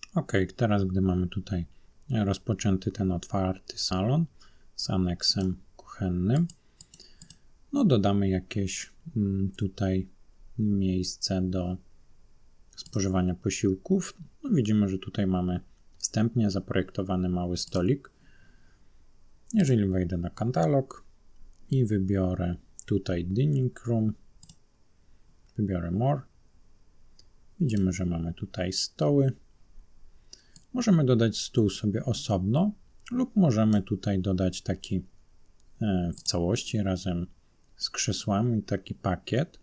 Ok, teraz gdy mamy tutaj rozpoczęty ten otwarty salon z aneksem kuchennym, no dodamy jakieś tutaj miejsce do spożywania posiłków. No widzimy, że tutaj mamy wstępnie zaprojektowany mały stolik. Jeżeli wejdę na katalog i wybiorę tutaj Dining Room, wybiorę More, widzimy, że mamy tutaj stoły. Możemy dodać stół sobie osobno lub możemy tutaj dodać taki w całości razem z krzesłami taki pakiet.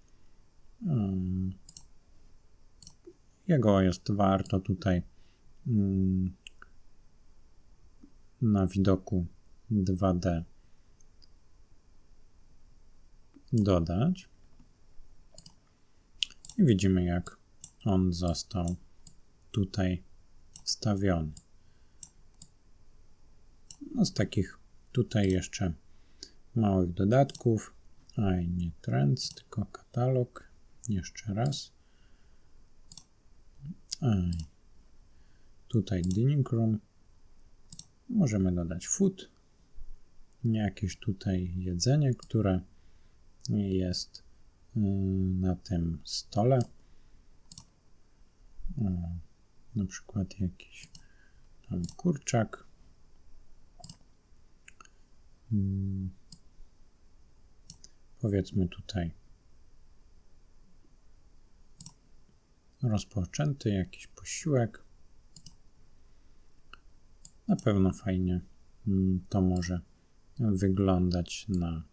Jego jest warto tutaj na widoku 2D dodać. I widzimy, jak on został tutaj wstawiony. No z takich tutaj jeszcze małych dodatków, nie Trends, tylko katalog, jeszcze raz. Tutaj Dining Room, możemy dodać food, jakieś tutaj jedzenie, które jest na tym stole, na przykład jakiś tam kurczak, powiedzmy tutaj rozpoczęty jakiś posiłek. Na pewno fajnie to może wyglądać na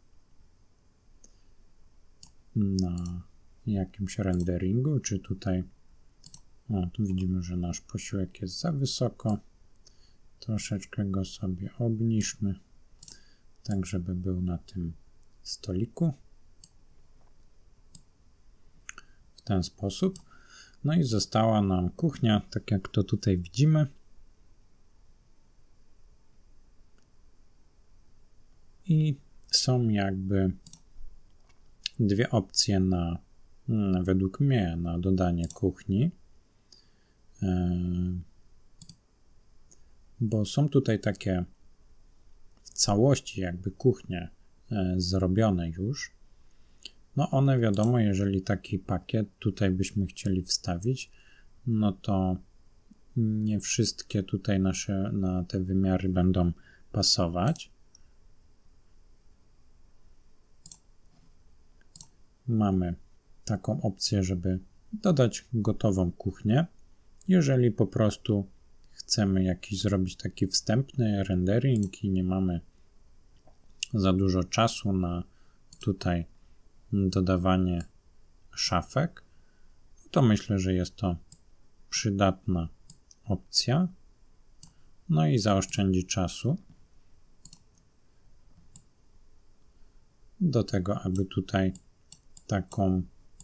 jakimś renderingu, czy tutaj tu widzimy, że nasz posiłek jest za wysoko. Troszeczkę go sobie obniżmy, tak żeby był na tym stoliku. W ten sposób. No i została nam kuchnia, tak jak to tutaj widzimy. I są jakby dwie opcje według mnie na dodanie kuchni. Bo są tutaj takie w całości jakby kuchnie zrobione już. No one wiadomo, jeżeli taki pakiet tutaj byśmy chcieli wstawić, no to nie wszystkie tutaj na te wymiary będą pasować. Mamy taką opcję, żeby dodać gotową kuchnię. Jeżeli po prostu chcemy jakiś zrobić taki wstępny rendering i nie mamy za dużo czasu na tutaj dodawanie szafek, to myślę, że jest to przydatna opcja. No i zaoszczędzi czasu do tego, aby tutaj taką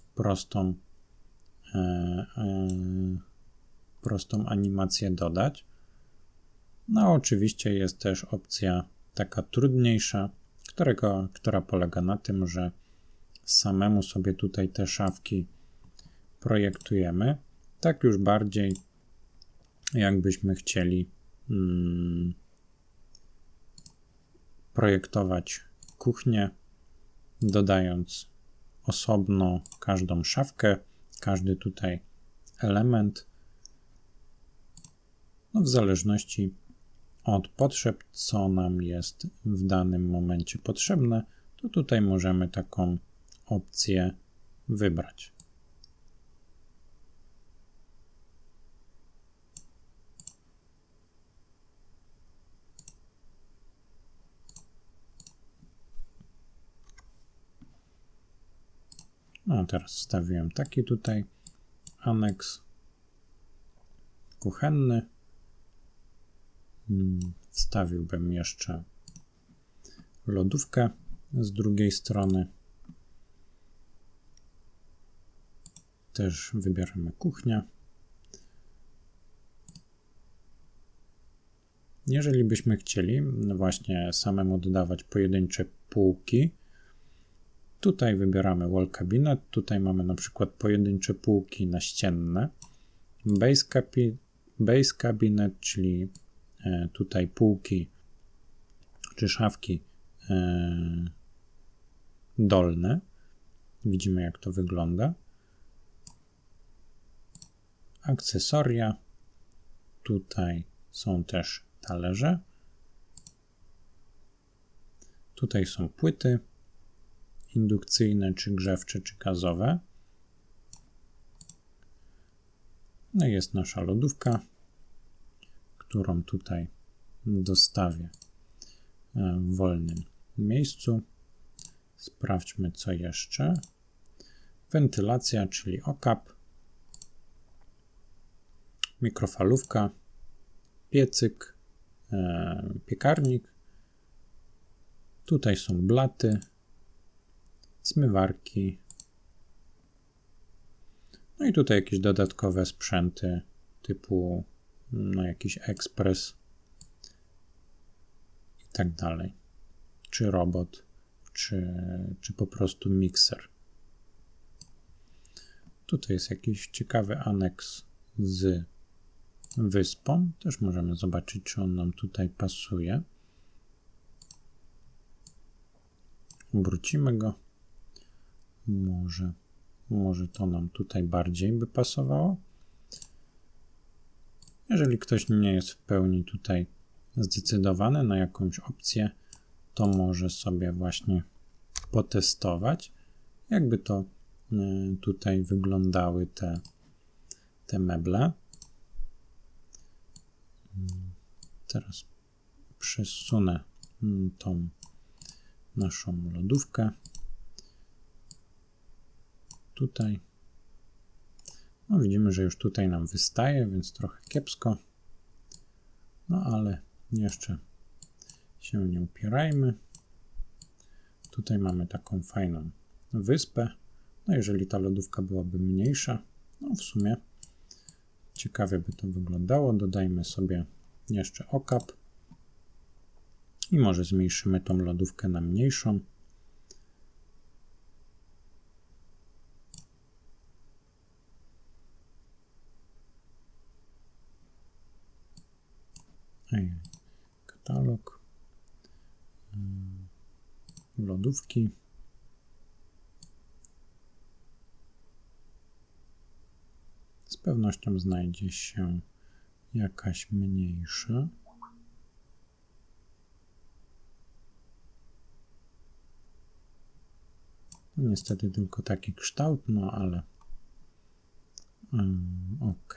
prostą animację dodać. No oczywiście jest też opcja taka trudniejsza, która polega na tym, że samemu sobie tutaj te szafki projektujemy, tak już bardziej jakbyśmy chcieli projektować kuchnię, dodając osobno każdą szafkę, każdy tutaj element, no w zależności od potrzeb, co nam jest w danym momencie potrzebne, to tutaj możemy taką opcję wybrać. No, teraz wstawiłem taki tutaj aneks kuchenny. Wstawiłbym jeszcze lodówkę z drugiej strony. Też wybieramy kuchnię. Jeżeli byśmy chcieli właśnie samemu dodawać pojedyncze półki, tutaj wybieramy Wall Cabinet, tutaj mamy na przykład pojedyncze półki naścienne. Base base cabinet, czyli tutaj półki czy szafki dolne. Widzimy, jak to wygląda. Akcesoria. Tutaj są też talerze. Tutaj są płyty indukcyjne, czy grzewcze, czy gazowe. No i jest nasza lodówka, którą tutaj dostawię w wolnym miejscu. Sprawdźmy, co jeszcze. Wentylacja, czyli okap, mikrofalówka, piecyk, piekarnik. Tutaj są blaty, zmywarki. No i tutaj jakieś dodatkowe sprzęty typu jakiś ekspres i tak dalej. Czy robot, czy po prostu mikser. Tutaj jest jakiś ciekawy aneks z wyspą. Też możemy zobaczyć, czy on nam tutaj pasuje. Obrócimy go. Może to nam tutaj bardziej by pasowało. Jeżeli ktoś nie jest w pełni tutaj zdecydowany na jakąś opcję, to może sobie właśnie potestować, jakby to tutaj wyglądały te meble. Teraz przesunę tą naszą lodówkę tutaj. No widzimy, że już tutaj nam wystaje, więc trochę kiepsko. No ale jeszcze się nie upierajmy. Tutaj mamy taką fajną wyspę. No jeżeli ta lodówka byłaby mniejsza, no w sumie ciekawie by to wyglądało. Dodajmy sobie jeszcze okap i może zmniejszymy tą lodówkę na mniejszą. Katalog, lodówki. Z pewnością znajdzie się jakaś mniejsza. Niestety tylko taki kształt, no ale ok.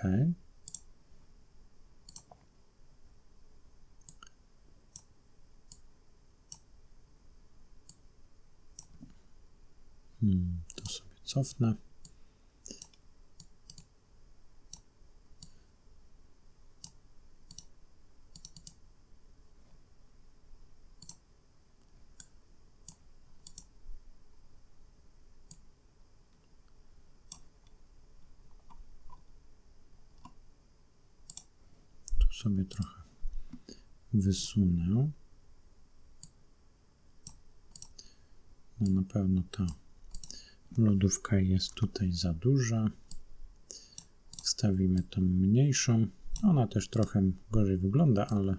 To sobie cofnę. Tu sobie trochę wysunę. No na pewno ta lodówka jest tutaj za duża. Wstawimy tą mniejszą. Ona też trochę gorzej wygląda, ale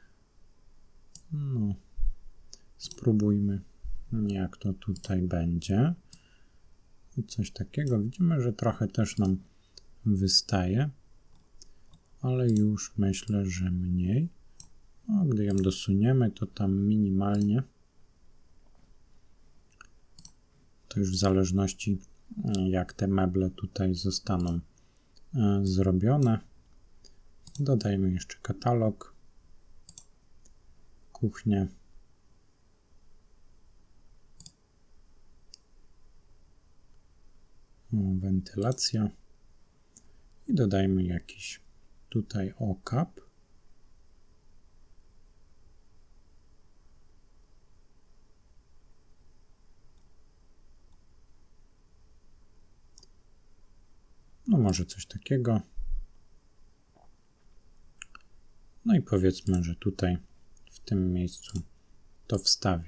no, spróbujmy, jak to tutaj będzie. I coś takiego. Widzimy, że trochę też nam wystaje, ale już myślę, że mniej. No, gdy ją dosuniemy, to tam minimalnie. To już w zależności, jak te meble tutaj zostaną zrobione. Dodajmy jeszcze katalog, kuchnię. Wentylacja i dodajmy jakiś tutaj okap. No może coś takiego. No i powiedzmy, że tutaj w tym miejscu to wstawię.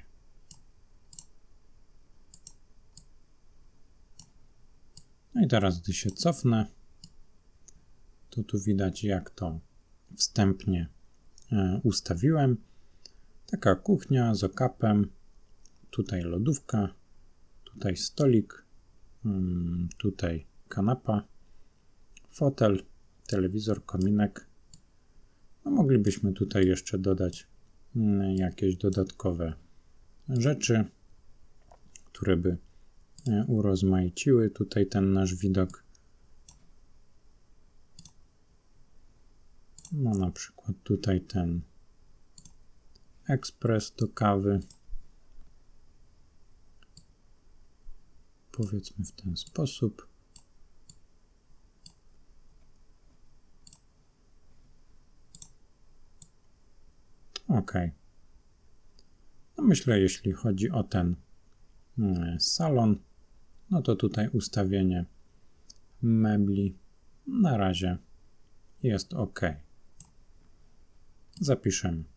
No i teraz, gdy się cofnę, to tu widać, jak to wstępnie ustawiłem. Taka kuchnia z okapem, tutaj lodówka, tutaj stolik, tutaj kanapa, fotel, telewizor, kominek. No, moglibyśmy tutaj jeszcze dodać jakieś dodatkowe rzeczy, które by urozmaiciły tutaj ten nasz widok. No na przykład tutaj ten ekspres do kawy. Powiedzmy w ten sposób. OK. No myślę, jeśli chodzi o ten salon, no to tutaj ustawienie mebli na razie jest OK. Zapiszemy.